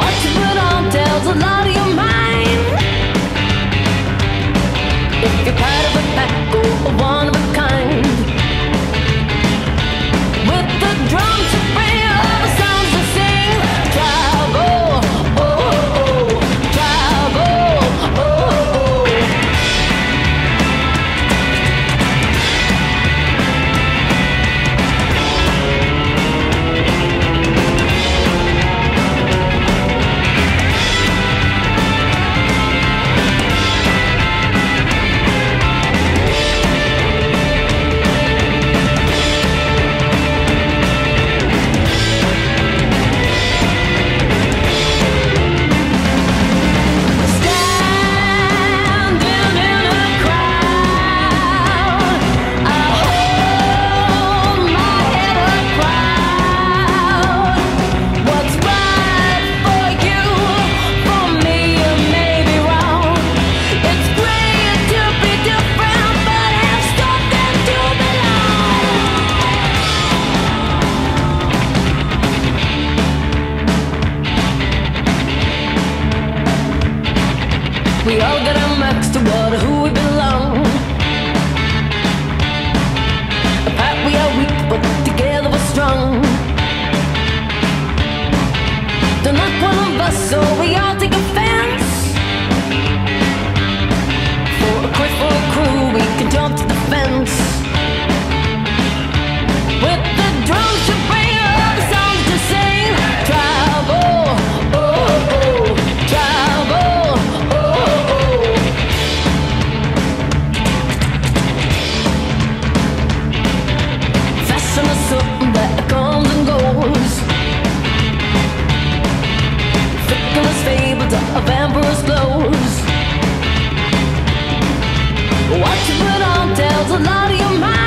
What you put on tells a lot of your mind. If you're part of a pack or one of a kind, with the drums to bring all the songs to sing. Travel, oh, oh, oh. Travel, oh, oh, oh. We all got our marks to what who we belong. Apart we are weak, but together we're strong. They're not one of us, so we all take offense. For a quid for a crew, we can jump to the fence. With the drums to bring all the songs to sing. Travel, oh, oh, oh. Travel. Something that comes and goes, fickle as fables of emperor's clothes. What you put on tells a lot of your mind.